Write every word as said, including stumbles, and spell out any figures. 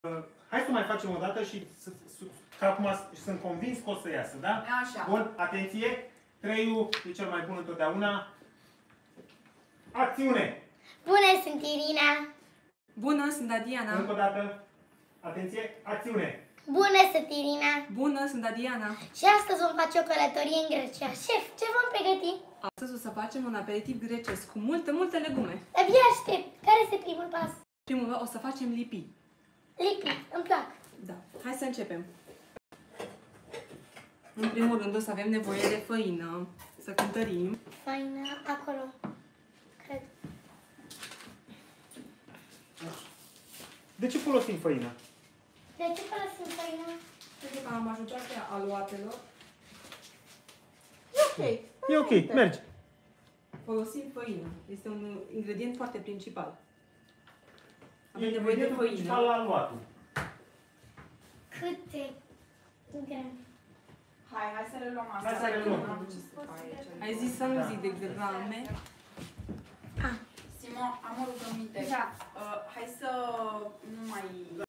Hai să mai facem o dată și că acum sunt convins că o să iasă, da? Așa. Bun, atenție. Treiul e cel mai bun întotdeauna. Acțiune! Bună, sunt Irina. Bună, sunt Adiana. Încă o dată. Atenție, acțiune! Bună, sunt Irina. Bună, sunt Adiana. Și astăzi vom face o călătorie în Grecia. Șef, ce vom pregăti? Astăzi o să facem un aperitiv grecesc cu multe, multe legume. Abia aștept. Care este primul pas? Primul o să facem lipi. Lipi, îmi plac. Da. Hai să începem. În primul rând o să avem nevoie de făină. Să cântărim. Făină, acolo. Cred. De ce folosim făină? De ce folosim făină? Pentru că am majoritatea aluatelor. E ok. E ok, mergi. Folosim făină. Este un ingredient foarte principal. Avem nevoie de făină. La aluatul. Câte grame? Hai, hai să reluăm asta. Hai să reluăm. Ai zis să nu zic de grame. Ah. Simo, am o rugăminte. Da. Uh, hai să nu mai